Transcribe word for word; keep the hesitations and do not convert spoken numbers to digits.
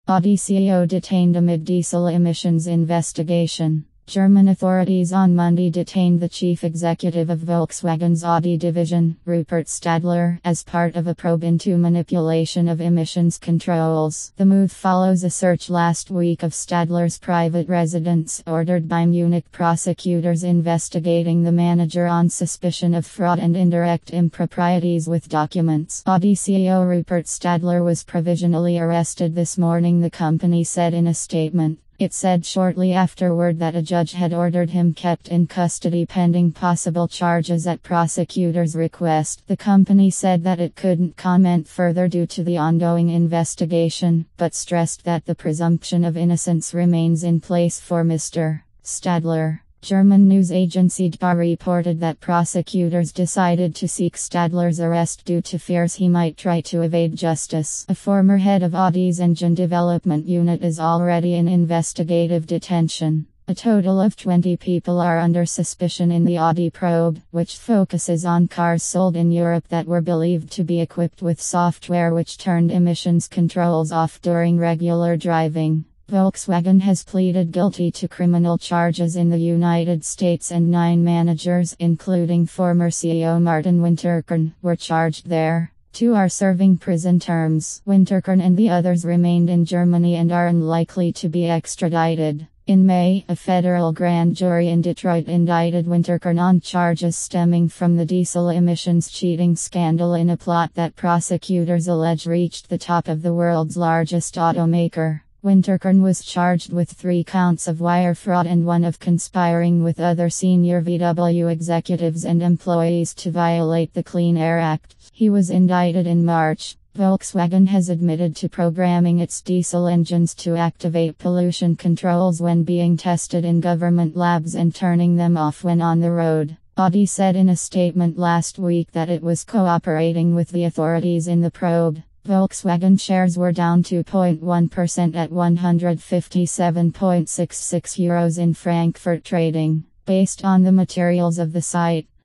Audi C E O detained amid diesel emissions investigation. German authorities on Monday detained the chief executive of Volkswagen's Audi division, Rupert Stadler, as part of a probe into manipulation of emissions controls. The move follows a search last week of Stadler's private residence, ordered by Munich prosecutors investigating the manager on suspicion of fraud and indirect improprieties with documents. Audi C E O Rupert Stadler was provisionally arrested this morning, the company said in a statement. It said shortly afterward that a judge had ordered him kept in custody pending possible charges at prosecutors' request. The company said that it couldn't comment further due to the ongoing investigation, but stressed that the presumption of innocence remains in place for Mister Stadler. German news agency D P A reported that prosecutors decided to seek Stadler's arrest due to fears he might try to evade justice. A former head of Audi's engine development unit is already in investigative detention. A total of twenty people are under suspicion in the Audi probe, which focuses on cars sold in Europe that were believed to be equipped with software which turned emissions controls off during regular driving. Volkswagen has pleaded guilty to criminal charges in the United States, and nine managers, including former C E O Martin Winterkorn, were charged there. Two are serving prison terms. Winterkorn and the others remained in Germany and are unlikely to be extradited. In May, a federal grand jury in Detroit indicted Winterkorn on charges stemming from the diesel emissions cheating scandal in a plot that prosecutors allege reached the top of the world's largest automaker. Winterkorn was charged with three counts of wire fraud and one of conspiring with other senior V W executives and employees to violate the Clean Air Act. He was indicted in March. Volkswagen has admitted to programming its diesel engines to activate pollution controls when being tested in government labs and turning them off when on the road. Audi said in a statement last week that it was cooperating with the authorities in the probe. Volkswagen shares were down two point one percent at one hundred fifty-seven point six six euros in Frankfurt trading. Based on the materials of the site,